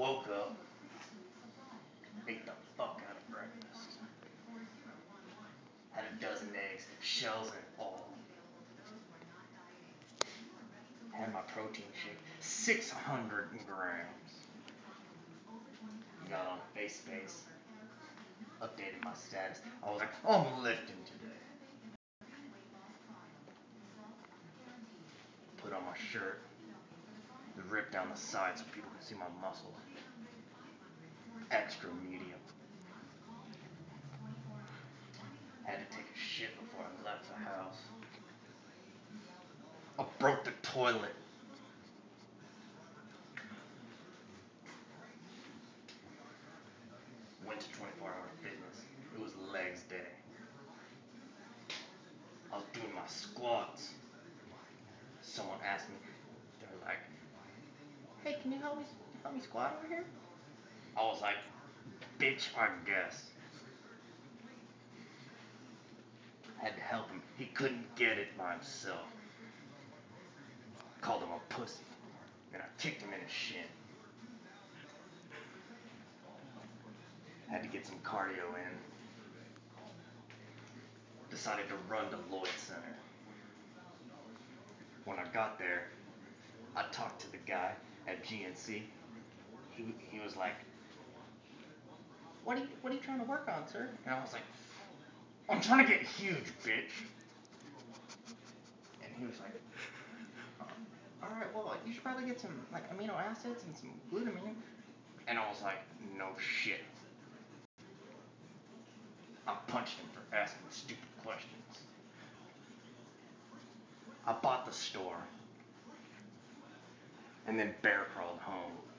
Woke up, ate the fuck out of breakfast. Had a dozen eggs, shells and all. Had my protein shake, 600 grams. Got on FaceSpace, updated my status. I was like, I'm lifting today. Put on my shirt, ripped down the side so people can see my muscle. Extra medium. Had to take a shit before I left the house. I broke the toilet. Went to 24-hour fitness. It was legs day. I was doing my squats. Someone asked me, they're like, hey, can you help me squat over here? I was like, bitch, I guess. I had to help him. He couldn't get it by himself. Called him a pussy. Then I kicked him in his shin. Had to get some cardio in. Decided to run to Lloyd Center. When I got there, I talked to the guy at GNC. He was like, what are you trying to work on, sir? And I was like, I'm trying to get huge, bitch. And he was like, alright, well, you should probably get some like amino acids and some glutamine. And I was like, no shit. I punched him for asking stupid questions. I bought the store and then bear crawled home.